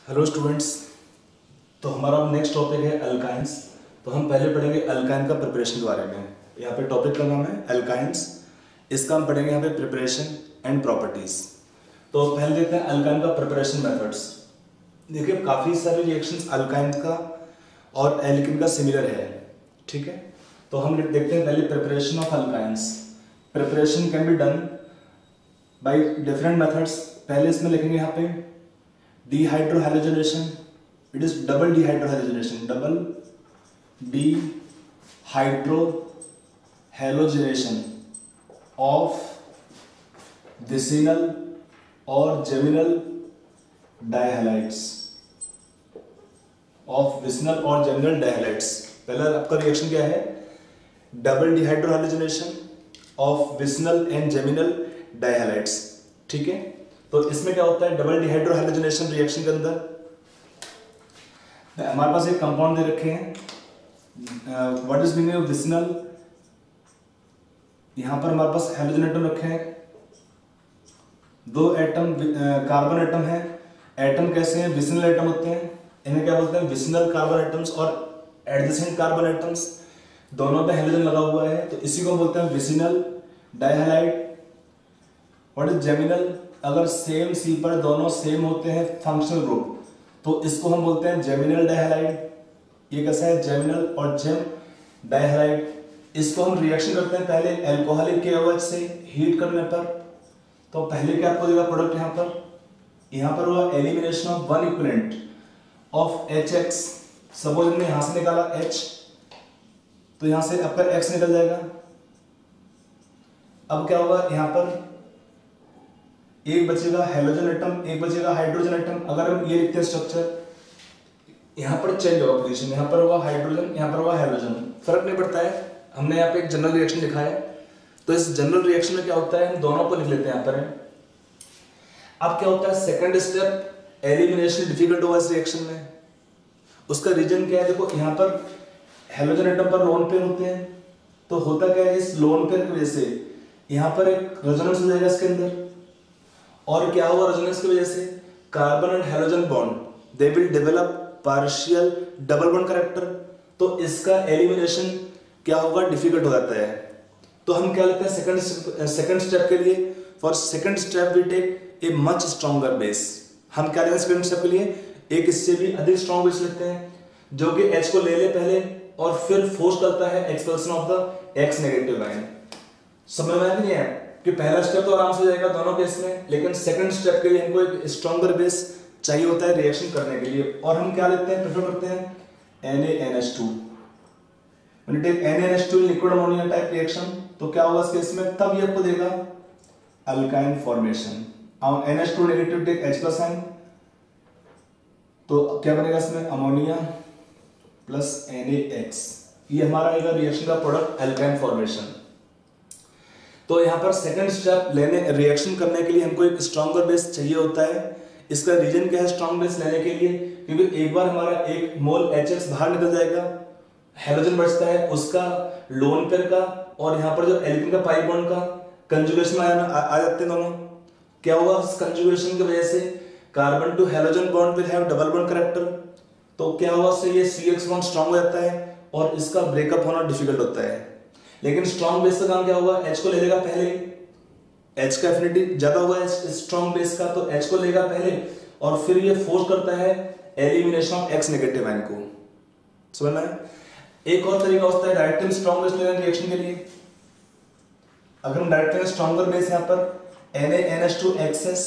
Hello students. तो हमारा next topic है अल्काइंस। तो हम पहले पढ़ेंगे अल्काइन का प्रिपरेशन के बारे में। यहाँ पे टॉपिक का नाम है अल्काइंस। इसका हम पढ़ेंगे यहाँ पे प्रिपरेशन एंड प्रॉपर्टीज। तो पहले देखते हैं अल्काइन का प्रिपरेशन मेथड्स। देखिए काफ़ी सारे रिएक्शंस अल्काइन का और एल्किन का सिमिलर है, ठीक है। तो हम देखते हैं पहले preparation of alkynes. Preparation can be done by different methods. पहले इसमें लिखेंगे यहाँ पे dehydrohalogenation. It is double dehydrohalogenation. Double dehydrohalogenation of vicinal or geminal dihalides. Of vicinal or geminal dihalides. पहला आपका रिएक्शन क्या है? Double dehydrohalogenation of vicinal and geminal dihalides, ठीक है। तो इसमें क्या होता है डबल डिहाइड्रोहैलोजिनेशन रिएक्शन के अंदर हमारे पास एक कंपाउंड दे रखे हैं। What is meaning of vicinal? यहां पर हमारे पास हैलोजन एटम रखे हैं, दो एटम कार्बन एटम है। एटम कैसे हैं? विसिनल एटम होते हैं। इन्हें क्या बोलते हैं? विसिनल कार्बन एटम्स और एडजेसेंट कार्बन एटम्स, दोनों पे हैलोजन लगा हुआ है, तो इसी को बोलते हैं vicinal dihalide. What is geminal? अगर सेम सी पर दोनों सेम होते हैं फंक्शनल ग्रुप, तो इसको हम बोलते हैं जेमिनल डाइहैलाइड। ये कैसा है? जेमिनल और जेम डाइहैलाइड। इसको हम रिएक्शन करते हैं पहले अल्कोहलिक KOH से हीट करने पर। तो पहले क्या आपको देगा प्रोडक्ट? यहां पर हुआ elimination of one equivalent of HX। Suppose हमने यहां से निकाला H, तो यहां से आपका X निकल जाएगा। अब क्या होगा? यहां पर एक बचेगा हैलोजन एटम, एक बचेगा हाइड्रोजन एटम। अगर हम ये लिखते हैं स्ट्रक्चर, यहां पर चेंज होगा पोजीशन, यहां पर होगा हाइड्रोजन, यहां पर होगा हैलोजन, फर्क नहीं पड़ता है। हमने यहाँ पे एक जनरल रिएक्शन लिखा है, तो इस जनरल रिएक्शन में क्या होता है हम दोनों को लिख लेते हैं यहाँ पर। अब क्या होता है सेकंड स्टेप, एलिमिनेशन डिफिकल्ट होगा इस रिएक्शन में। उसका रीजन क्या है? देखो यहाँ पर हैलोजन एटम पर लोन पेयर होते हैं, तो होता क्या है इस लोन पेयर की वजह से यहाँ पर एक रेजोनेंस हो जाएगा इसके अंदर। और क्या होगा रेजोनेंस की वजह से? Carbon and halogen bond they will develop partial double bond character. तो इसका एलिमिनेशन क्या होगा? डिफिकल्ट हो जाता है। तो हम क्या लेते हैं सेकंड स्टेप के लिए? For second step we take a much stronger base. हम क्या लेते हैं सेकंड स्टेप के लिए? एक इससे भी अधिक स्ट्रॉन्ग बेस लेते हैं, जो कि H को ले ले पहले और फिर फोर्स करता है expression of the X negative ion. समझ में नहीं है कि पहला स्टेप तो आराम से जाएगा दोनों केस में, लेकिन सेकंड स्टेप के लिए हमको एक स्ट्रॉन्गर बेस चाहिए होता है रिएक्शन करने के लिए। और हम क्या लेते हैं? प्रेफर करते हैं NaNH2। When you take NaNH2 liquid ammonia type reaction, तो क्या होगा इस केस में? तब ये आपको देगा अल्काइन फॉर्मेशन। अब NH2 negative take H+ ion, तो क्या बनेगा इसमें? Ammonia plus NaX। ये हमारा आएगा रिएक्शन का प्रोडक्ट अल्काइन फॉर्मेशन। तो यहाँ पर सेकंड स्टेप लेने रिएक्शन करने के लिए हमको एक स्ट्रॉन्गर बेस चाहिए होता है। इसका रीजन क्या है स्ट्रॉन्ग बेस लेने के लिए? क्योंकि एक बार हमारा एक मोल HX बाहर निकल जाएगा, हैलोजन बचता है उसका लोन पेयर का, और यहाँ पर जो एल्किन का पाई बॉन्ड का कंजुगेशन आ जाते हैं दोनों। क्या होगा इस कंजुगेशन की वजह से? Carbon to halogen bond will have double bond character. तो क्या होगा इससे? ये CX बॉन्ड स्ट्रॉन्ग हो जाता है और इसका ब्रेकअप होना डिफिकल्ट होता है। लेकिन स्ट्रॉन्ग बेस का काम क्या होगा? H को ले लेगा पहले, H का एफिनिटी ज्यादा होगा स्ट्रॉन्ग बेस का, तो H को लेगा पहले और फिर ये फोर्स करता है elimination of X negative ion को। समझना है? एक और तरीका होता है डायरेक्टली स्ट्रॉन्ग बेस लेने रिएक्शन के लिए। अगर हम डायरेक्टली स्ट्रॉन्गर बेस यहाँ पर NaNH2XS,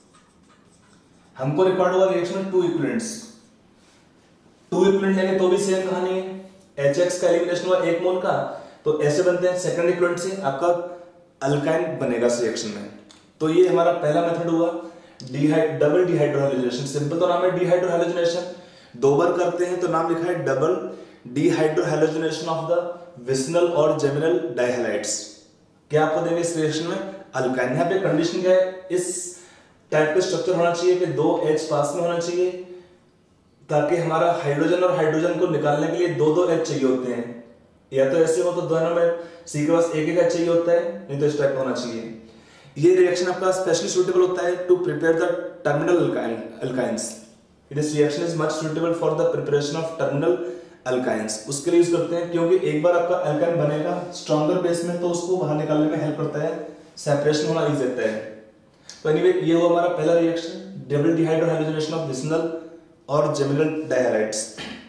हमको रिक्वायर्ड होगा रिएक्शन में 2 इक्विवेलेंट्स। 2 इक्विवेलेंट लेंगे तो भी सेम कहानी है। HX का एलिमिनेशन हुआ 1 मोल का, तो ऐसे बनते हैं सेकंड इक्विवेलेंट से आपका अल्काइन बनेगा इस रिएक्शन में। तो ये हमारा पहला मेथड हुआ डबल डिहाइड्रोहैलोजिनेशन। सिंपल तो नाम है डिहाइड्रोहैलोजिनेशन, 2 बार करते हैं तो नाम लिखा है double dehydrohalogenation of the vicinal और जेमिनल डाइहैलाइड्स। क्या आपको देंगे इस रिएक्शन में? अल्काइन। यहाँ पे कंडीशन क्या है? इस टाइप का स्ट्रक्चर होना चाहिए कि 2 H पास में होना चाहिए, ताकि हमारा हाइड्रोजन और हाइड्रोजन को निकालने के लिए 2 H चाहिए होते हैं। या तो ऐसे हो तो दोनों में C के पास एक H चाहिए होता है, नहीं तो इस टाइप होना चाहिए। ये रिएक्शन आपका स्पेशली सूटेबल होता है to prepare the terminal alkynes. This reaction is much suitable for the preparation of terminal alkynes. उसके लिए यूज करते हैं क्योंकि एक बार आपका अल्काइन बनेगा स्ट्रॉन्गर बेस में तो उसको बाहर निकालने में हेल्प करता है, सेपरेशन होना इजी रहता है। तो एनीवे ये हुआ हमारा पहला reaction, double dehydrohydrogenation of vicinal और जेमिनल डायहाइड्स।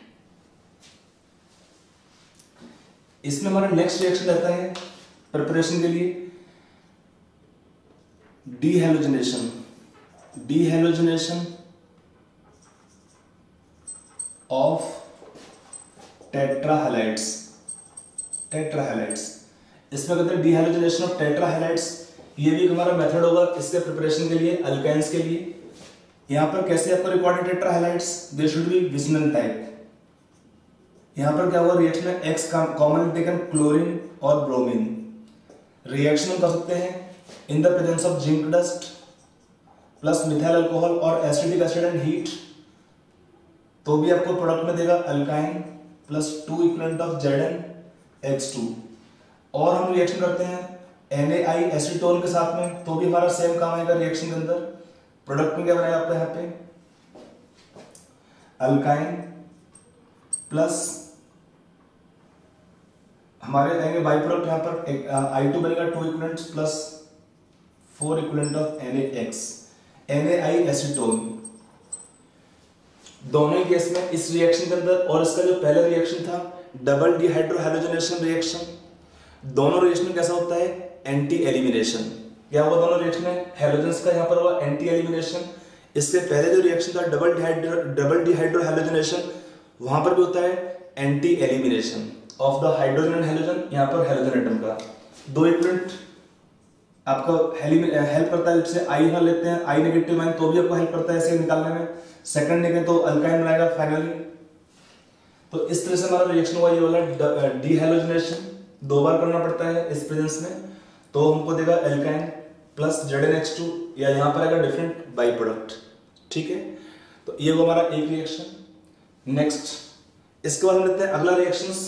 इसमें हमारा नेक्स्ट रिएक्शन रहता है प्रिपरेशन के लिए डीहैलोजिनेशन, डीहैलोजिनेशन ऑफ टेट्राहैलाइड्स, टेट्राहैलाइड्स। इसमें कहते हैं डीहैलोजिनेशन ऑफ टेट्राहैलाइड्स। ये भी हमारा मेथड होगा इसके प्रिपरेशन के लिए अल्काइंस के लिए। यहां पर कैसे आपको recorded tetrahalides, they should be vicinal type. यहां पर क्या हुआ रिएक्शन में एक्स कॉमन टेकन क्लोरीन और ब्रोमीन। रिएक्शन हम कर सकते हैं in the presence of zinc dust plus methyl alcohol और एसिटिक एसिड एंड हीट, तो भी आपको प्रोडक्ट में देगा alkyne plus 2 equivalent of ZnH2। और हम रिएक्शन करते हैं NaI एसीटोन के साथ में, तो भी हमारा सेम काम आएगा रिएक्शन के अंदर। प्रोडक्ट में क्या बनेगा आपका यहाँ पे अल्काइन प्लस हमारे आएंगे बाई प्रोडक्ट यहाँ पर I2 बनेगा 2 equivalents plus 4 equivalent of NaI acetone. दोनों ही केस में इस रिएक्शन के अंदर और इसका जो पहला रिएक्शन था डबल डिहाइड्रोहाइड्रोजनेशन रिएक्शन, दोनों रिएक्शन में कैसा होता है एंटी एलिमिनेशन। क्या हुआ दोनों रिएक्शन में, हैलोजेंस का यहाँ पर हुआ एंटी एलिमिनेशन। इससे पहले जो रिएक्शन था डबल डिहाइड्रोहाइड्रोजनेशन, वहां पर भी होता है anti elimination of the hydrogen and halogen. यहाँ पर हैलोजन एटम का 2 इक्विवेलेंट आपका हेल्प करता है। जैसे आई यहाँ लेते हैं आई नेगेटिव आयन, तो भी आपको हेल्प करता है ऐसे निकालने में। सेकंड लेंगे तो अल्काइन बनाएगा फाइनली। तो इस तरह से हमारा रिएक्शन हुआ ये वाला डीहैलोजिनेशन, 2 बार करना पड़ता है इस प्रेजेंस में, तो हमको देगा अल्काइन प्लस ZnH2 या यहाँ पर आएगा डिफरेंट बाई प्रोडक्ट। ठीक है, तो ये वो हमारा एक रिएक्शन। नेक्स्ट इसके बाद हम लेते हैं अगला रिएक्शंस।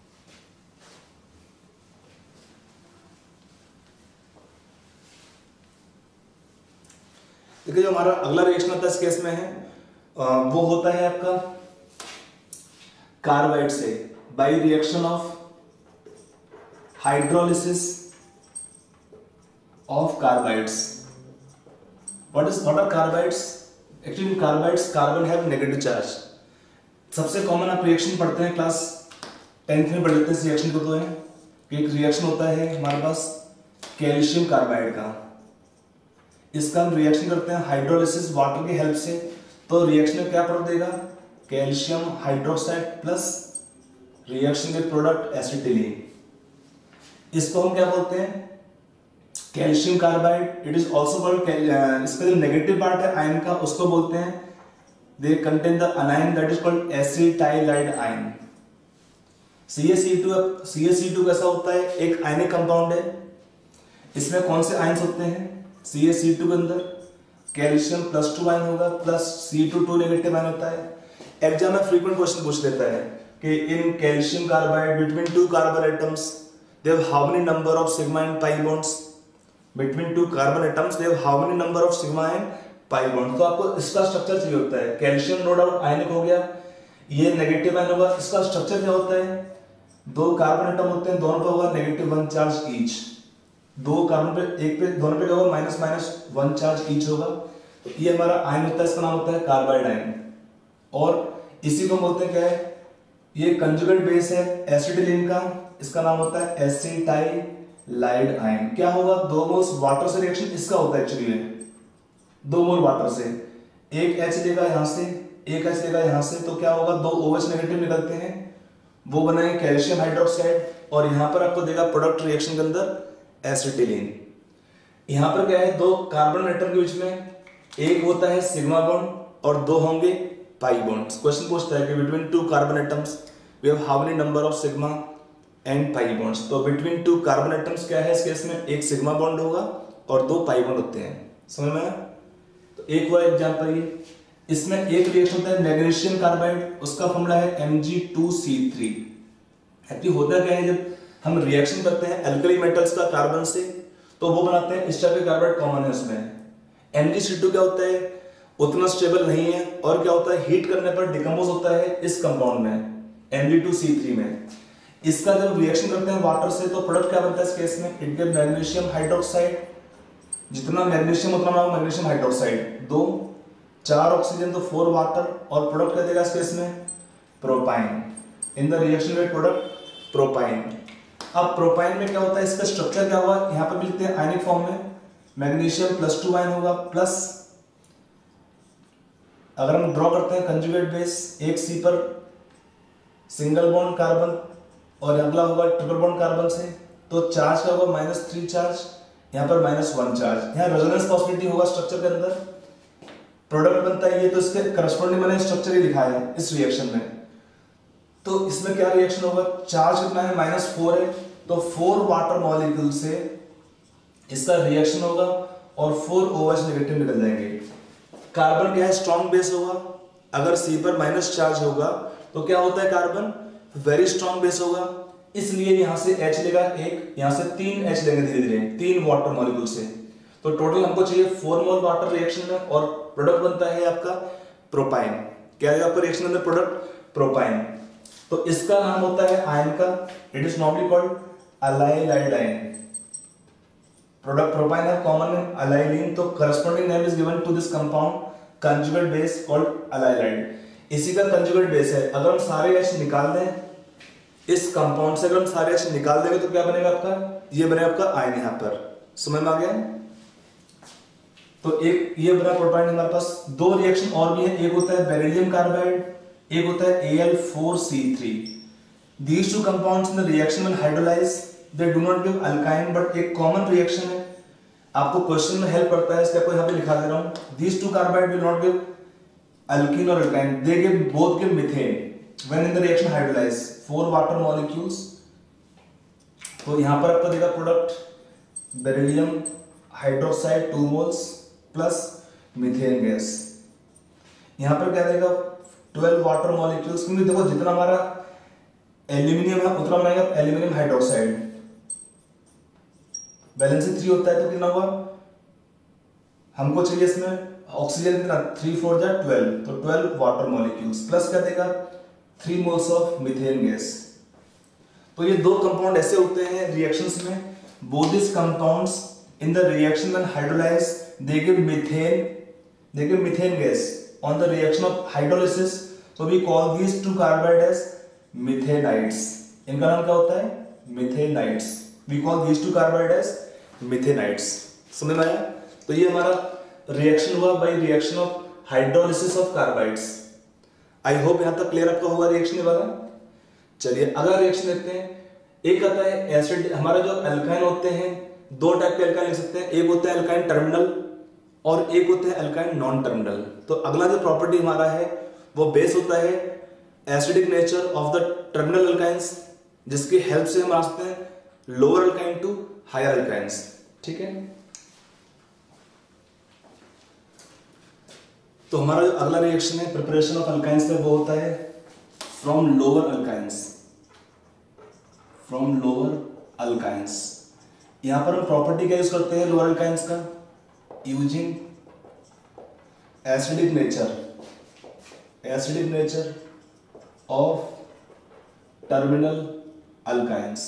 देखिए जो हमारा अगला रिएक्शन होता है इस केस में है वो होता है आपका कार्बाइड से by reaction of hydrolysis of carbides. What are carbides? Actually carbides carbon have negative charge. सबसे कॉमन आप रिएक्शन पढ़ते हैं क्लास 10th में पढ़ लेते हैं इस रिएक्शन को। तो है कि एक रिएक्शन होता है हमारे पास कैल्शियम कार्बाइड का, इसका हम रिएक्शन करते हैं हाइड्रोलिसिस वाटर की हेल्प से। तो रिएक्शन में क्या प्रोडक्ट देगा कैल्शियम हाइड्रोक्साइड प्लस रिएक्शन के प्रोडक्ट एसिटिलीन। इसको हम क्या बोलते हैं calcium carbide. It is also called, इसका जो नेगेटिव पार्ट है आयन का उसको बोलते हैं they contain the anion that is called acetylide ion. CaC2 कैसा होता है, एक आयनिक कंपाउंड है। इसमें कौन से आयन्स होते हैं CaC2 के अंदर कैल्शियम +2 आयन होगा प्लस C2 नेगेटिव आयन होता है। एग्जाम में फ्रीक्वेंट क्वेश्चन पूछ लेता है कि in calcium carbide between 2 carbon atoms they have how many number of sigma and pi bonds. Between 2 carbon atoms they have how many number of sigma and pi bond. तो आपको इसका structure चाहिए होता है। कैल्शियम नो डाउट आयनिक हो गया, ये negative ion होगा। इसका स्ट्रक्चर क्या होता है, 2 कार्बन एटम होते हैं, दोनों पे होगा -1 चार्ज ईच। 2 कार्बन पे एक पे दोनों पे क्या होगा -1 चार्ज ईच होगा। तो ये हमारा आयन होता है, इसका नाम होता है कार्बाइड आयन। और इसी को बोलते हैं क्या है, ये कंजुगेट बेस है एसिटिलीन का, इसका नाम होता है एसिटाइलाइड आयन। क्या होगा 2 मोल्स वाटर से रिएक्शन इसका होता है एक्चुअली में, 2 मोल वाटर से, एक H लेगा यहां से, एक H लेगा यहां से, तो क्या होगा 2 OH नेगेटिव निकलते हैं, वो बनाएंगे कैल्शियम हाइड्रोक्साइड और यहां पर आपको देगा प्रोडक्ट रिएक्शन के अंदर एसिटिलीन। यहां पर क्या है 2 कार्बन एटम के बीच में एक होता है सिग्मा बॉन्ड और 2 होंगे पाई बॉन्ड्स। क्वेश्चन पूछता है कि between 2 carbon atoms we have how many number of sigma and pi bonds. तो बिटवीन 2 कार्बन एटम्स क्या है इस केस में, एक सिग्मा बॉन्ड होगा और 2 पाई बॉन्ड होते हैं। समझ में आया? तो एक हुआ एग्जांपल ये। इसमें एक रिएक्शन होता है मैग्नीशियम कार्बाइड, उसका फॉर्मूला है Mg2C3। एक्चुअली होता क्या है, जब हम रिएक्शन करते हैं अल्कली मेटल्स का कार्बन से तो वो बनाते हैं इस टाइप के कार्बाइड कॉमन है उसमें। Mgc2 क्या होता है, उतना स्टेबल नहीं है, और क्या होता है हीट करने पर डिकम्पोज होता है इस कंपाउंड में Mg2C3 में। इसका जब रिएक्शन करते हैं वाटर से तो प्रोडक्ट क्या बनता है इस केस में, इट गिव मैग्नीशियम हाइड्रोक्साइड, जितना मैग्नीशियम उतना बना मैग्नीशियम हाइड्रोक्साइड, 2 4 ऑक्सीजन तो 4 वाटर, और प्रोडक्ट क्या देगा इस केस में propyne. In the reaction with product propyne. अब प्रोपाइन में क्या होता है, इसका स्ट्रक्चर क्या हुआ, यहां पर लिखते हैं आयनिक फॉर्म में, मैग्नीशियम +2 आयन होगा, प्लस अगर हम ड्रॉ करते हैं कंजुगेट बेस, एक C पर सिंगल बॉन्ड कार्बन और अगला होगा ट्रिपल बॉन्ड कार्बन से, तो चार्ज का होगा -3 चार्ज, यहाँ पर -1 चार्ज, यहाँ रेजोनेंस पॉसिबिलिटी होगा स्ट्रक्चर के अंदर, प्रोडक्ट बनता है ये, तो इसके करस्पॉन्डिंग मैंने स्ट्रक्चर ही लिखा है इस रिएक्शन में। तो इसमें क्या रिएक्शन होगा, चार्ज कितना है -4 है, तो 4 वाटर मॉलिक्यूल से इसका रिएक्शन होगा और 4 OH नेगेटिव निकल जाएंगे। कार्बन क्या है, स्ट्रॉन्ग बेस होगा, अगर C पर माइनस चार्ज होगा तो क्या होता है कार्बन वेरी स्ट्रॉन्ग बेस होगा, इसलिए यहां से H लेगा एक, यहां से 3 H लेंगे धीरे धीरे 3 वाटर मॉलिक्यूल से, तो टोटल हमको चाहिए 4 मोल वाटर रिएक्शन में, और प्रोडक्ट बनता है आपका प्रोपाइन। क्या है आपका रिएक्शन में प्रोडक्ट प्रोपाइन, तो इसका नाम होता है आयन का, it is normally called allylide ion. Product propyne है, कॉमन नेम अलाइलिन, तो corresponding name is given to this compound conjugate base called allylide. इसी का कंजुगेट बेस है, अगर हम सारे H निकाल दें इस कंपाउंड से, अगर हम सारे H निकाल देंगे तो क्या बनेगा आपका, ये बनेगा आपका आयन, यहां पर समझ में आ गया। तो एक ये बना प्रोपाइन, हमारे पास 2 रिएक्शन और भी है, एक होता है बेरिलियम कार्बाइड, एक होता है Al4C3। These two compounds in the reaction when hydrolyzed they do not give alkyne, but एक कॉमन रिएक्शन है, आपको क्वेश्चन में हेल्प करता है, इसलिए आपको यहाँ पे लिखा दे रहा हूँ। These two carbide will not give alkene or alkyne, they give both give methane when in the reaction hydrolyzed, 4 water molecules। तो यहाँ पर आपको देगा product beryllium hydroxide 2 moles plus methane gas, यहाँ पर क्या देगा 12 वाटर मॉलिक्यूल्स, क्योंकि देखो जितना हमारा एल्यूमिनियम है उतना बनाएगा एल्यूमिनियम हाइड्रोक्साइड, वैलेंसी 3 होता है तो कितना हुआ, हमको चाहिए इसमें ऑक्सीजन कितना 3 4 जा 12, तो 12 वाटर मॉलिक्यूल्स प्लस क्या देगा 3 मोल्स ऑफ मीथेन गैस। तो ये 2 कंपाउंड ऐसे होते हैं रिएक्शंस में, both this compounds in the reaction when hydrolysed they give methane gas on the reaction of hydrolysis, so we call these two carbide as methanides। इनका नाम क्या होता है methanides, we call these two carbide as methanides। समझ में आया, तो ये हमारा रिएक्शन हुआ by reaction of hydrolysis of carbides. I hope यहां तक क्लियर आपका होगा रिएक्शन वाला। चलिए अगला रिएक्शन देखते हैं। एक आता है एसिड, हमारा जो अल्काइन होते हैं 2 टाइप के अल्काइन लिख सकते हैं, एक होता है अल्काइन टर्मिनल और एक होता है अल्काइन नॉन टर्मिनल। तो अगला जो प्रॉपर्टी हमारा है वो बेस होता है acidic nature of the terminal alkynes, जिसकी हेल्प से हम आ सकते हैं lower alkyne to higher alkynes. ठीक है, तो हमारा जो अगला रिएक्शन है प्रिपरेशन ऑफ अल्काइंस में वो होता है from lower alkynes, from lower alkynes. यहां पर हम प्रॉपर्टी क्या यूज करते हैं लोअर अल्काइंस का, using acidic nature of terminal alkynes,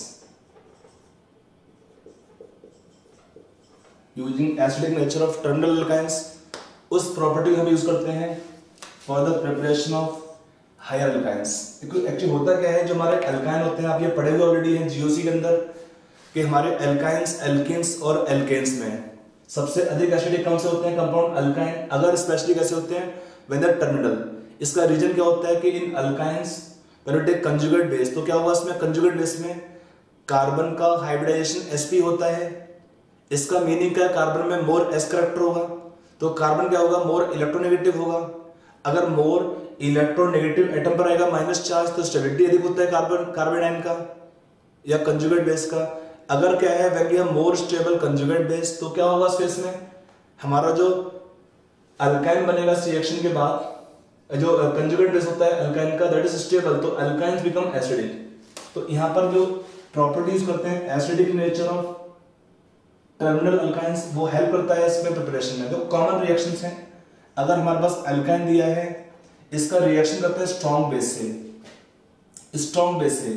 using acidic nature of terminal alkynes, उस प्रॉपर्टी हम यूज करते हैं for the preparation of higher alkynes. Actually होता क्या है, जो हमारे अल्काइन होते हैं आप ये पढ़े हुए ऑलरेडी हैं जीओसी के अंदर, कि हमारे अल्काइंस एल्किन्स और एल्केन्स में सबसे अधिक एसिडिक कौन से होते हैं कंपाउंड अल्काइन, अगर स्पेशली कैसे होते हैं व्हेन दे टर्मिनल। इसका रीजन क्या होता है कि in alkynes when you take conjugate base, तो क्या हुआ इसमें कंजुगेट बेस में कार्बन का हाइब्रिडाइजेशन sp होता है। इसका मीनिंग क्या है, कार्बन में मोर s करैक्टर होगा, तो कार्बन क्या होगा मोर इलेक्ट्रोनेगेटिव होगा। अगर मोर इलेक्ट्रोनेगेटिव एटम पर आएगा माइनस चार्ज, तो स्टेबिलिटी अधिक होता है कार्बन आयन का या कंजुगेट बेस का। अगर क्या है when we have more stable conjugate base, तो क्या होगा इस केस में हमारा जो अल्काइन बनेगा इस रिएक्शन के बाद, जो कंजुगेट बेस होता है अल्काइन का दैट इज स्टेबल, तो अल्काइंस बिकम एसिडिक। तो यहां पर जो प्रॉपर्टीज करते हैं acidic nature of terminal alkynes, वो हेल्प करता है इसमें प्रिपरेशन में। तो कॉमन रिएक्शंस हैं अगर हमारे पास अल्काइन दिया है, इसका रिएक्शन करते हैं स्ट्रॉन्ग बेस से, स्ट्रॉन्ग बेस से,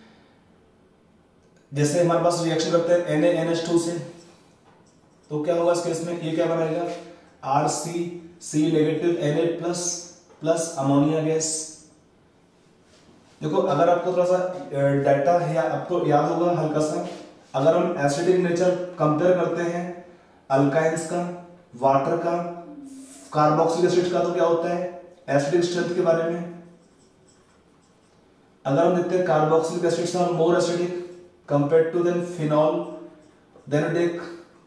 जैसे हमारे पास रिएक्शन करते हैं NaNH2 से, तो क्या होगा इस केस में, ये क्या बनाएगा RC negative Na plus ammonia gas. देखो अगर आपको थोड़ा सा डाटा है, आपको याद होगा हल्का सा, अगर हम एसिडिक नेचर कंपेयर करते हैं अल्काइंस का, वाटर का, कार्बोक्सिलिक एसिड का, तो क्या होता है एसिडिक स्ट्रेंथ के बारे में, अगर हम देखते हैं carboxylic acids are more acidic compared to then phenol, then take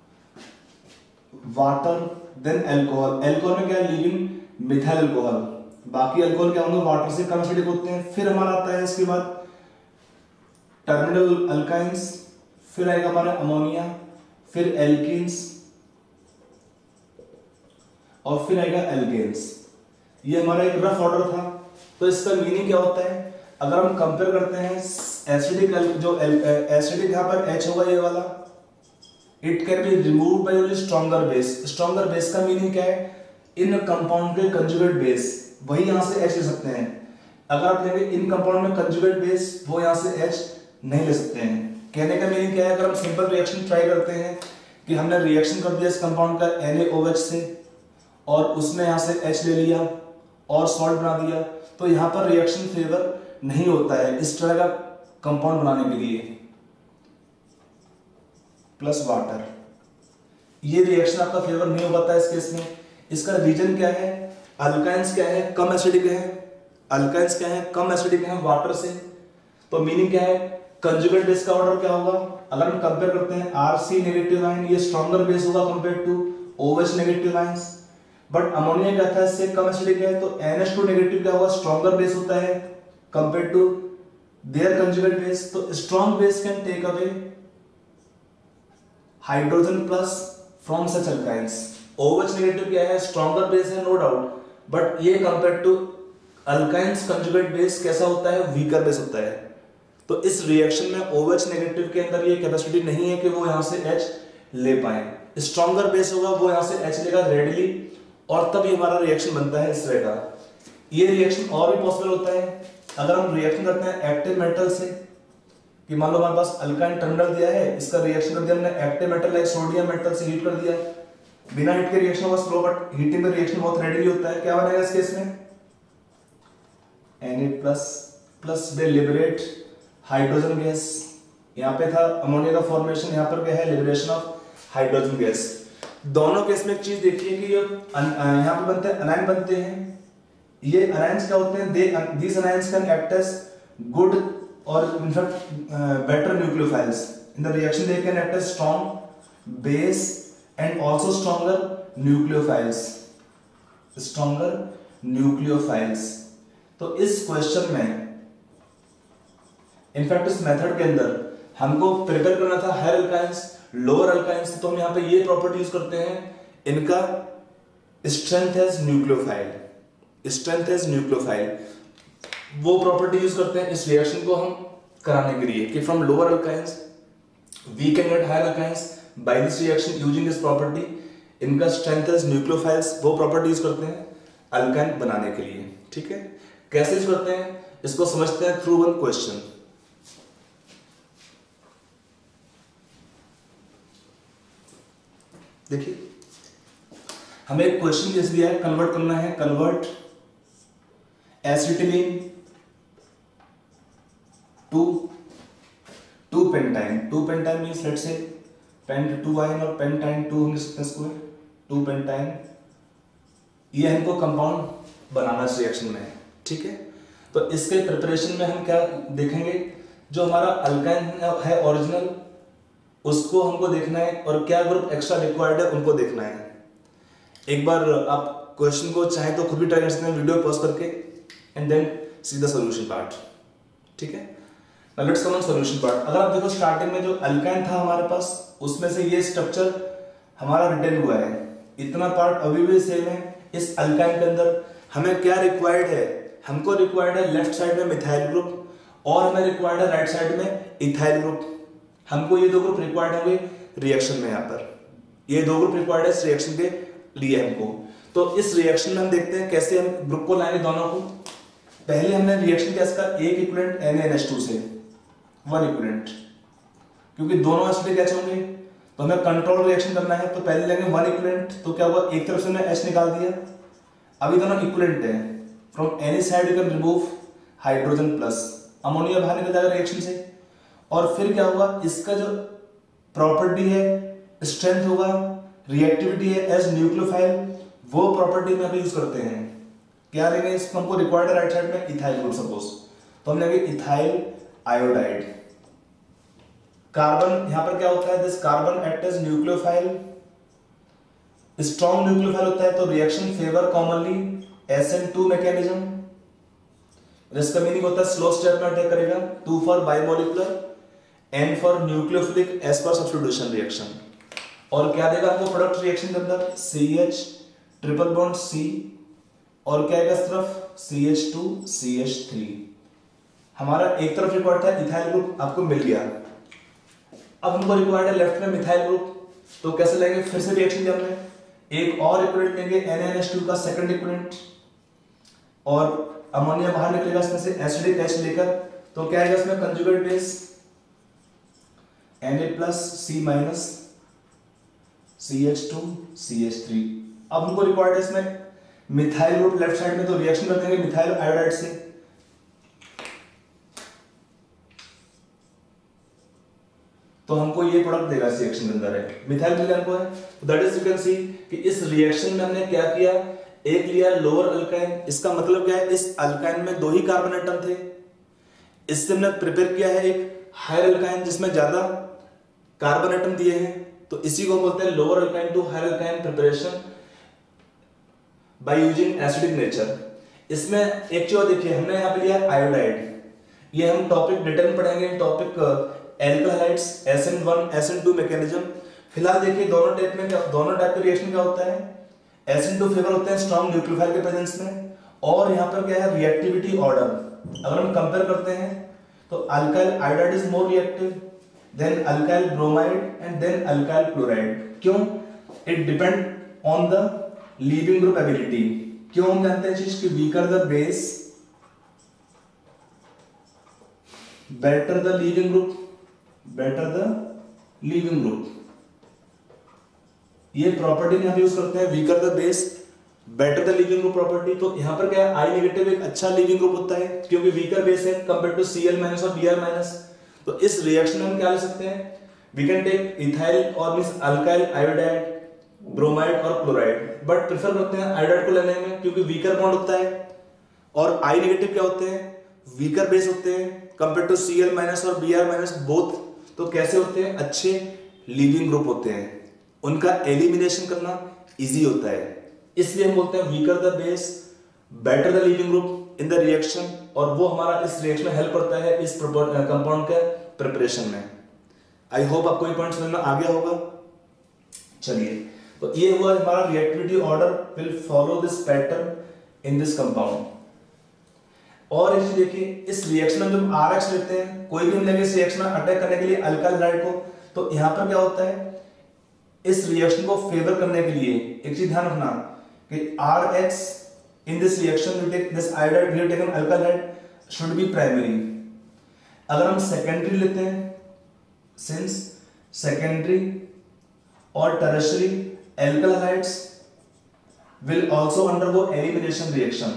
water, then alcohol. Alcohol में क्या है लीविंग मिथाइल अल्कोहल, बाकी अल्कोहल क्या होंगे वाटर से कम एसिडिक होते हैं। फिर हमारा आता है इसके बाद टर्मिनल अल्काइंस, फिर आएगा हमारा अमोनिया, फिर एल्कीन्स और फिर आएगा एल्केन्स। ये हमारा एक रफ ऑर्डर था। तो इसका मीनिंग क्या होता है, अगर हम कंपेयर करते हैं एसिडिक, जो एसिडिक यहाँ पर H होगा ये वाला, it can be removed by only stronger base. Stronger base का मीनिंग क्या है, इन कंपाउंड के कंजुगेट बेस, वही यहां से H ले सकते हैं। अगर आप लेंगे इन कंपाउंड में कंजुगेट बेस, वो यहां से H नहीं ले सकते हैं। कहने का मीनिंग क्या है, अगर हम सिंपल रिएक्शन ट्राई करते हैं कि हमने रिएक्शन कर दिया इस कंपाउंड का NaOH से और उसने यहां से H ले लिया और सॉल्ट बना दिया, तो यहां पर रिएक्शन फेवर नहीं होता है इस तरह का कंपाउंड बनाने के लिए। प्लस वाटर, ये रिएक्शन आपका फेवर नहीं हो पाता है इस केस में। इसका रीजन क्या है, अल्काइंस क्या है कम एसिडिक है, अल्काइंस क्या है कम एसिडिक है वाटर से। तो मीनिंग क्या है, कंजुगेट बेस का ऑर्डर क्या होगा, अगर हम कंपेयर करते हैं RC नेगेटिव आयन, ये स्ट्रॉन्गर बेस होगा compare to OH negative ions. But ammonia क्या था, इससे कम एसिडिक है, तो NH2 नेगेटिव क्या होगा, स्ट्रॉन्गर बेस होता है compare to their conjugate base. तो strong base can take away hydrogen plus from such alkynes. OH negative क्या है, स्ट्रॉन्गर बेस है नो डाउट, बट ये compare to alkynes conjugate base कैसा होता है, वीकर बेस होता है। तो इस रिएक्शन में OH नेगेटिव के अंदर ये कैपेसिटी नहीं है कि वो यहां से H ले पाए। स्ट्रॉन्गर बेस होगा वो यहां से H लेगा रेडली, और तब ये हमारा रिएक्शन बनता है इस तरह का। ये रिएक्शन और भी पॉसिबल होता है अगर हम रिएक्शन करते हैं एक्टिव मेटल से, कि मान लो हमारे पास अल्काइन टर्मिनल दिया है, इसका रिएक्शन कर दिया हमने active metal like sodium metal से हीट कर दिया, बिना हीट के रिएक्शन होगा स्लो, बट हीटिंग में रिएक्शन बहुत रेडीली होता है। क्या बनेगा इस केस में, Na plus they liberate hydrogen gas. यहाँ पे था अमोनिया का फॉर्मेशन, यहाँ पर क्या है लिबरेशन ऑफ हाइड्रोजन गैस। दोनों केस में एक चीज देखिए कि यहाँ पे बनते हैं अनायन बनते हैं, ये अनायंस क्या होते हैं, these anions can act as good or in fact better nucleophiles in the reaction. They can act as strong base and also stronger nucleophiles, stronger nucleophiles। तो इस क्वेश्चन में इनफैक्ट इस मेथड के अंदर हमको प्रिपेयर करना था हायर अल्काइंस लोअर अल्काइंस, तो हम यहाँ पे ये प्रॉपर्टी यूज करते हैं, इनका strength as nucleophile, strength as nucleophile, वो प्रॉपर्टी यूज करते हैं इस रिएक्शन को हम कराने के लिए कि from lower alkynes we can get higher alkynes by this reaction using this property. इनका स्ट्रेंथ एज न्यूक्लियोफाइल्स, वो प्रॉपर्टी यूज करते हैं अल्काइन बनाने के लिए। ठीक है, कैसे यूज करते हैं इसको समझते हैं थ्रू वन क्वेश्चन। देखिए हमें एक क्वेश्चन जैसे दिया है, कन्वर्ट करना है, convert acetylene to pentyne. To pentyne means let's say pent 2 yne और पेंटाइन 2 हम लिख सकते हैं इसको 2 पेंटाइन। ये हमको कंपाउंड बनाना इस रिएक्शन में। ठीक है, तो इसके प्रिपरेशन में हम क्या देखेंगे, जो हमारा अल्काइन है ओरिजिनल उसको हमको देखना है और क्या ग्रुप एक्स्ट्रा रिक्वायर्ड है उनको देखना है। एक बार आप क्वेश्चन को चाहे तो खुद भी ट्राई कर सकते हैं वीडियो पॉज करके and then see the solution part. ठीक है, let's come on solution part. अगर आप देखो स्टार्टिंग में जो अल्काइन था हमारे पास, उसमें से ये स्ट्रक्चर हमारा रिटेन हुआ है, इतना पार्ट अभी भी सेम है। इस अल्काइन के अंदर हमें क्या रिक्वायर्ड है, हमको रिक्वायर्ड है लेफ्ट साइड में मिथाइल ग्रुप और हमें रिक्वायर्ड है राइट साइड में इथाइल ग्रुप। हमको ये दो ग्रुप रिक्वायर्ड होंगे रिएक्शन में, यहाँ पर ये दो ग्रुप रिक्वायर्ड है इस रिएक्शन के लिए हमको। तो इस रिएक्शन में हम देखते हैं कैसे हम ग्रुप को लाएंगे दोनों को। पहले हमने रिएक्शन किया इसका एक इक्विवेलेंट NaNH2 से, वन इक्विवेलेंट, क्योंकि दोनों एसिड कैच होंगे तो हमें कंट्रोल रिएक्शन करना है। तो पहले लेंगे वन इक्विवेलेंट, तो क्या हुआ, एक तरफ से हमने H निकाल दिया, अभी दोनों इक्विवेलेंट है, from any side you can remove hydrogen plus, ammonia बाहर निकल जाएगा रिएक्शन से। और फिर क्या होगा, इसका जो प्रॉपर्टी है, स्ट्रेंथ होगा, रिएक्टिविटी है एज न्यूक्लियोफाइल, वो प्रॉपर्टी में अभी यूज करते हैं। क्या लेंगे, इसको हमको रिक्वायर्ड राइट साइड में इथाइल ग्रुप सपोज, तो हम लेंगे इथाइल आयोडाइड। कार्बन यहां पर क्या होता है, this carbon act as nucleophile, strong nucleophile होता है तो reaction favour commonly SN2 mechanism. इसका मीनिंग होता है स्लो स्टेप में अटैक करेगा, 2 for bimolecular, N for nucleophilic as पर सब्स्टिट्यूशन रिएक्शन। और क्या देगा आपको प्रोडक्ट रिएक्शन के अंदर, CH ट्रिपल बॉन्ड C, और क्या आएगा इस तरफ CH2 CH3। हमारा एक तरफ रिक्वायर्ड था इथाइल ग्रुप, आपको मिल गया। अब हमको रिक्वायर्ड है लेफ्ट में मिथाइल ग्रुप, तो कैसे लेंगे, फिर से रिएक्शन दिया हमने, एक और इक्विवेलेंट लेंगे NaNH2 का सेकंड इक्विवेलेंट, और अमोनिया बाहर निकलेगा इसमें से एसिडिक H लेकर, तो क्या आएगा इसमें conjugate base Na+C- CH2 CH3। अब हमको रिक्वायर्ड है इसमें मिथाइल ग्रुप लेफ्ट साइड में, तो रिएक्शन कर देंगे मिथाइल आयोडाइड से, तो हमको ये प्रोडक्ट देगा इस रिएक्शन के अंदर है, मिथाइल मिल हमको है। That is you can see कि इस रिएक्शन में हमने क्या किया, एक लिया लोअर अल्काइन, इसका मतलब क्या है, इस अल्काइन में 2 ही कार्बन एटम थे, इससे हमने प्रिपेयर किया है एक हायर अल्काइन जिसमें ज्यादा कार्बन एटम दिए हैं, तो इसी को बोलते हैं lower alkyne to higher alkyne preparation by using acidic nature. इसमें एक चीज देखिए, हमने यहाँ पे लिया आयोडाइड, ये हम टॉपिक डिटेल में पढ़ेंगे, topic alkyl hides SN1 SN2 mechanism. फिलहाल देखिए दोनों टाइप के रिएक्शन क्या होता है, SN2 फेवर होते हैं स्ट्रॉन्ग न्यूक्लियोफाइल के प्रेजेंस में, और यहाँ पर क्या है रिएक्टिविटी ऑर्डर। अगर हम कंपेयर करते हैं तो alkyl iodide is more reactive than alkyl bromide and then alkyl chloride. क्यों, it depend on the leaving group ability. क्यों हम जानते हैं चीज कि weaker the base better the leaving group, better the leaving group, ये प्रॉपर्टी में हम यूज करते हैं, weaker the base better the leaving group property. तो यहां पर क्या है, आई नेगेटिव एक अच्छा लीविंग ग्रुप होता है क्योंकि वीकर बेस है कंपेयर टू Cl- और Br-। तो इस रिएक्शन में हम क्या ले सकते हैं, वी कैन टेक इथाइल और मींस अल्काइल आयोडाइड, ब्रोमाइड और क्लोराइड, बट प्रेफर करते हैं आयोडाइड को लेने में क्योंकि वीकर बॉन्ड होता है। और आई नेगेटिव क्या होते हैं, वीकर बेस होते हैं कंपेयर टू Cl- और Br- बोथ। तो कैसे होते हैं, अच्छे लीविंग ग्रुप होते हैं, उनका एलिमिनेशन करना इजी होता है, इसलिए हम बोलते हैं weaker the base better the leaving group in the reaction, और वो हमारा इस रिएक्शन में हेल्प करता है इस कंपाउंड के प्रिपरेशन में। आई होप आपको ये पॉइंट समझ में आ गया होगा। चलिए, तो ये हुआ हमारा reactivity order will follow this pattern in this compound. और एक चीज देखिए, इस रिएक्शन में जब RH लेते हैं, कोई भी हम लेंगे इस रिएक्शन में अटैक करने के लिए अल्काइल हाइड्राइड को, तो यहां पर क्या होता है, इस रिएक्शन को फेवर करने के लिए एक चीज ध्यान रखना कि RH in this reaction we take this iodide, we have taken alkyl halide should be primary। अगर हम सेकेंडरी लेते हैं, since secondary और tertiary alkyl halides will also undergo elimination reaction,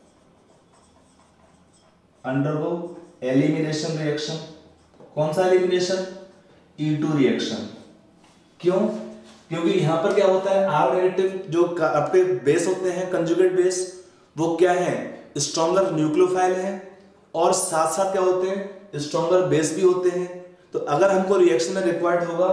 undergo elimination reaction। कौन सा elimination, E2 reaction। क्यों, क्योंकि यहां पर क्या होता है, R नेगेटिव जो आपके बेस होते हैं कंजुगेट बेस, वो क्या है, स्ट्रॉन्गर न्यूक्लियोफाइल है, और साथ साथ क्या होते हैं, स्ट्रॉन्गर बेस भी होते हैं। तो अगर हमको रिएक्शन में रिक्वायर्ड होगा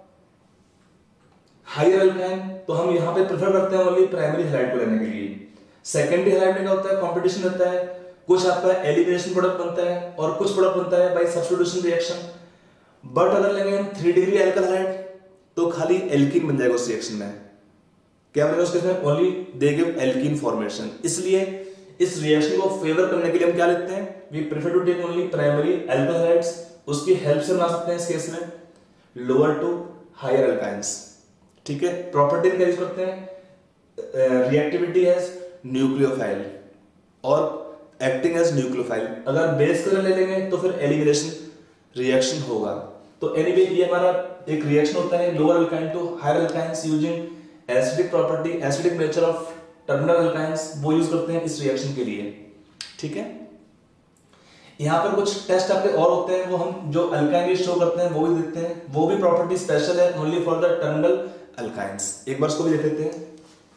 हायर अल्काइन, तो हम यहां पे प्रेफर करते हैं ओनली प्राइमरी हैलाइड को लेने के लिए। सेकेंडरी हैलाइड में क्या होता है, कंपटीशन रहता है, कुछ आपका एलिमिनेशन प्रोडक्ट बनता है और कुछ प्रोडक्ट बनता है बाय सब्स्टिट्यूशन रिएक्शन। बट अगर लेंगे हम 3 डिग्री अल्काइल हैलाइड, तो खाली एल्कीन बन जाएगा उस रिएक्शन में। क्या बनेगा उसके इसमें, only they give alkene formation. इसलिए इस रिएक्शन को फेवर करने के लिए हम क्या लेते हैं, we prefer to take only primary alkyl hydrides. उसकी हेल्प से बना सकते हैं इस केस में लोअर टू हायर अल्काइंस। ठीक है, प्रॉपर्टी क्या यूज करते हैं, रिएक्टिविटी एज न्यूक्लियोफाइल और एक्टिंग एज न्यूक्लियोफाइल। अगर बेस कलर ले लेंगे तो फिर एलिमिनेशन रिएक्शन होगा। तो एनीवे ये हमारा एक रिएक्शन होता है lower alkyne to higher alkynes using acidic property, acidic nature of terminal alkynes, वो यूज करते हैं इस रिएक्शन के लिए। ठीक है, यहाँ पर कुछ टेस्ट आपके और होते हैं, वो हम जो अल्काइन शो करते हैं वो भी देखते हैं, वो भी प्रॉपर्टी स्पेशल है only for the terminal alkynes. एक बार इसको भी देख लेते हैं।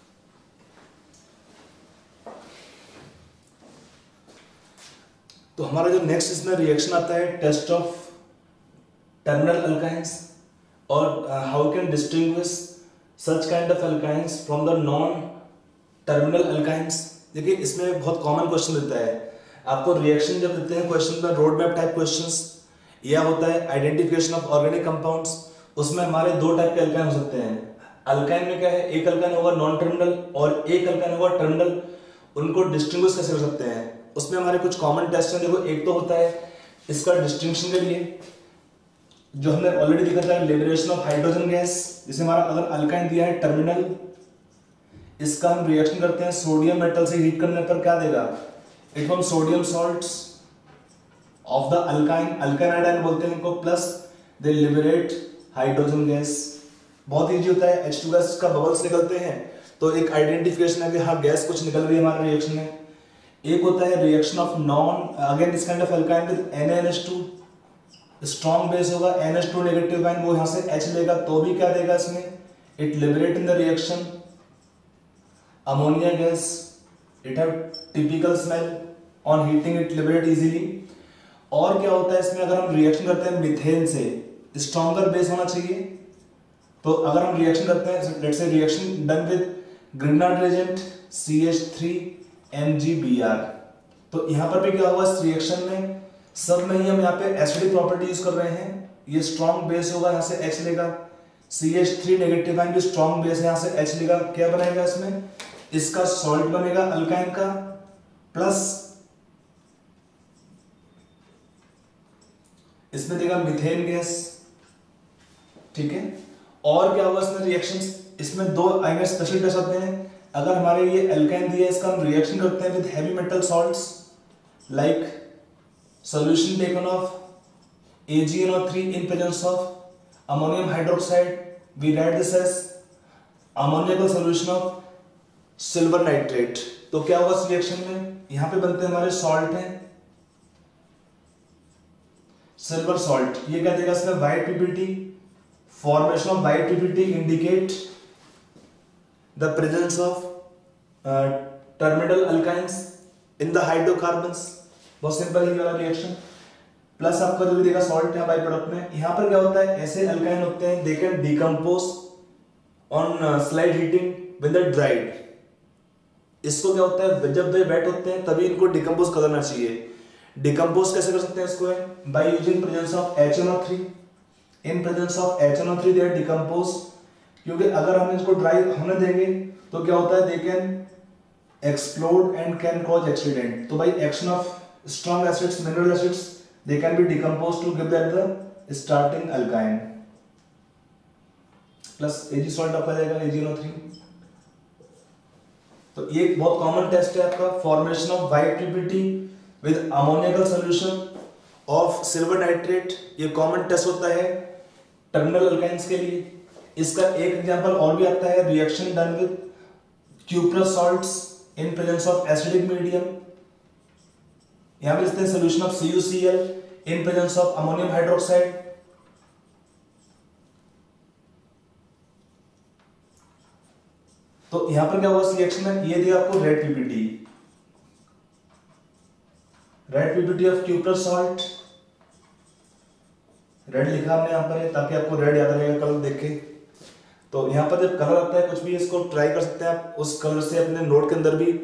तो हमारा जो नेक्स्ट इसमें रिएक्शन आता है टेस्ट ऑफ टर्मिनल अल्काइंस और how can distinguish such kind of alkynes from the non terminal alkynes. देखिए इसमें बहुत कॉमन क्वेश्चन देता है आपको, रिएक्शन जब देते हैं क्वेश्चन में रोड मैप टाइप क्वेश्चंस, या होता है आइडेंटिफिकेशन ऑफ ऑर्गेनिक कंपाउंड्स, उसमें हमारे दो टाइप के अल्काइन हो सकते हैं। अल्काइन में क्या है, एक अल्काइन होगा नॉन टर्मिनल और एक अल्काइन होगा टर्मिनल, उनको डिस्टिंग्विश कैसे कर सकते हैं, उसमें हमारे कुछ कॉमन टेस्ट हैं। देखो एक तो होता है इसका डिस्टिंक्शन के लिए, जो हमने ऑलरेडी देखा था लिबरेशन ऑफ हाइड्रोजन गैस, जिसे हमारा अगर अल्काइन दिया है टर्मिनल, इसका हम रिएक्शन करते हैं सोडियम मेटल से हीट करने पर क्या देगा, it form sodium salts of the alkyne, alkyne iodine बोलते हैं इनको, plus they liberate hydrogen gas. बहुत इजी होता है, H2 गैस का बबल्स निकलते हैं तो एक आइडेंटिफिकेशन है कि हाँ गैस कुछ निकल रही है हमारे रिएक्शन में। एक होता है reaction of non, again this kind of alkyne with NaNH2, strong base होगा, NH2 नेगेटिव आयन, वो यहां से H लेगा तो भी क्या देगा इसमें, it liberate in the reaction ammonia gas, it have typical smell, on heating it liberate easily. और क्या होता है इसमें, अगर हम रिएक्शन करते हैं मीथेन से, स्ट्रॉन्गर बेस होना चाहिए, तो अगर हम रिएक्शन करते हैं let's say reaction done with Grignard reagent CH3MgBr, तो यहां पर भी क्या हुआ इस रिएक्शन में, सब में ही हम यहाँ पे एसिडिक प्रॉपर्टी यूज कर रहे हैं। ये स्ट्रॉन्ग बेस होगा, यहाँ से H लेगा, CH3 नेगेटिव आयन भी स्ट्रॉन्ग बेस है, यहाँ से H लेगा, क्या बनेगा इसमें, इसका सॉल्ट बनेगा अल्काइन का, प्लस इसमें देगा मीथेन गैस। ठीक है, और क्या होगा इसमें रिएक्शंस, इसमें दो आएंगे स्पेशल टेस्ट होते हैं। अगर हमारे ये अल्काइन दिया है, इसका हम रिएक्शन करते हैं with heavy metal salts like solution taken of AgNO3 in presence of ammonium hydroxide, we write this as ammoniacal solution of silver nitrate। तो क्या होगा इस रिएक्शन में, यहां पे बनते हैं हमारे सॉल्ट हैं सिल्वर सॉल्ट, ये क्या देगा इसमें white PPT, formation of white PPT indicate the presence of terminal alkynes in the hydrocarbons. बहुत सिंपल ही वाला रिएक्शन, प्लस आपका जो भी देगा सॉल्ट है बाई प्रोडक्ट में। यहां पर क्या होता है, ऐसे अल्काइन होते हैं they can decompose on slide heating when they dried. इसको क्या होता है, जब वे वेट होते हैं तभी इनको डिकम्पोज करना चाहिए। डिकम्पोज कैसे कर सकते हैं इसको, by using presence of HNO3, in presence of HNO3 they are decompose, क्योंकि अगर हम इसको ड्राई होने देंगे तो क्या होता है, they can explode and can cause accident. तो by action of strong acids, mineral acids, they can be decomposed to give that the starting alkyne, plus Ag salt आपका जाएगा AgNO3। तो ये एक बहुत कॉमन टेस्ट है आपका, formation of white PPT with ammoniacal solution of silver nitrate, ये common test होता है टर्मिनल अल्काइंस के लिए। इसका एक एग्जांपल और भी आता है, reaction done with cuprous salts in presence of acidic medium, यहां पे लिखते हैं solution of CuCl in presence of ammonium hydroxide. तो यहां पर क्या हुआ इस रिएक्शन में, ये दिया आपको red PPT, red PPT of cuprous salt, red लिखा हमने यहां पर है ताकि आपको रेड याद रहेगा कलर देख के। तो यहां पर जब कलर आता है कुछ भी, इसको ट्राई कर सकते हैं आप, उस कलर से अपने नोट के अंदर भी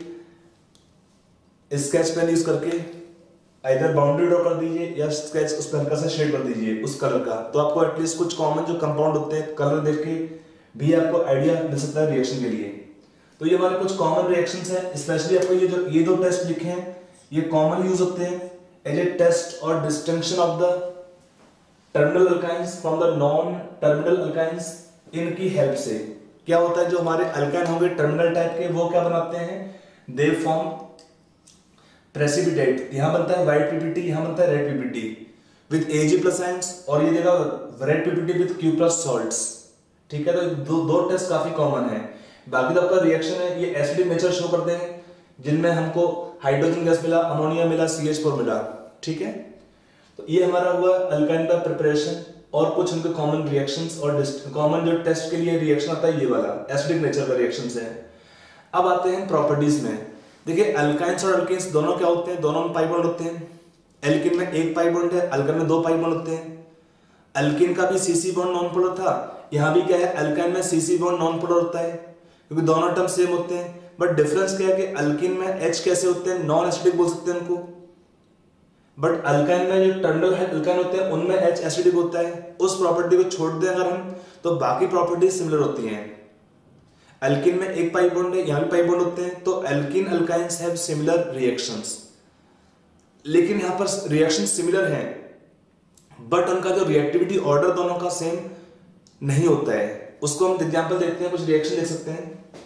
स्केच पेन यूज करके इधर बाउंड्री ड्रॉ कर दीजिए या स्केच उस पर हल्का सा शेड कर दीजिए उस कलर का, तो आपको एटलीस्ट कुछ कॉमन जो कंपाउंड होते हैं कलर देख के भी आपको आइडिया मिल सकता है रिएक्शन के लिए। तो ये हमारे कुछ कॉमन रिएक्शंस हैं, स्पेशली आपको ये दो टेस्ट लिखे हैं ये कॉमन यूज होते हैं एज ए टेस्ट और distinction of the terminal alkynes from the non terminal alkynes, इनकी हेल्प से। क्या होता है, जो हमारे अल्काइन होंगे टर्मिनल टाइप के वो क्या बनाते हैं, दे फॉर्म प्रेसिपिटेट। यहां बनता है व्हाइट पीपीटी, यहां बनता है red PPT with Ag plus ions, और ये देगा red PPT with Q plus salts. ठीक है, तो दो टेस्ट काफी कॉमन है। बाकी तो आपका रिएक्शन है ये एसिडिक नेचर शो करते हैं, जिनमें हमको हाइड्रोजन गैस मिला, अमोनिया मिला, CH4 मिला। ठीक है, तो ये हमारा हुआ अल्काइन का प्रिपरेशन और कुछ उनके कॉमन रिएक्शंस और कॉमन जो टेस्ट के लिए रिएक्शन आता है ये वाला एसिडिक नेचर का रिएक्शंस है। अब आते हैं प्रॉपर्टीज में। देखिए अल्काइंस और अल्केन्स दोनों क्या होते हैं, दोनों में पाई बॉन्ड होते हैं। एल्किन में एक पाई बॉन्ड है, अल्काइन में 2 पाई बॉन्ड होते हैं। अल्किन का भी CC बॉन्ड नॉन पोलर था, यहां भी क्या है अल्काइन में CC बॉन्ड नॉन पोलर होता है, क्योंकि दोनों टर्म सेम होते हैं। बट डिफरेंस क्या है कि अल्किन में H कैसे होते हैं, नॉन एसिडिक बोल सकते हैं उनको, बट अल्काइन में जो टर्मिनल अल्काइन होते हैं उनमें H एसिडिक होता है। उस प्रॉपर्टी को छोड़ दें अगर हम, तो बाकी प्रॉपर्टीज सिमिलर होती हैं। अल्किन में एक पाई बॉन्ड है, यहां भी पाई बॉन्ड होते हैं, तो alkene alkynes have similar reactions. लेकिन यहां पर रिएक्शन सिमिलर हैं, बट उनका जो रिएक्टिविटी ऑर्डर दोनों का सेम नहीं होता है। उसको हम एग्जांपल देखते हैं, कुछ रिएक्शन देख सकते हैं।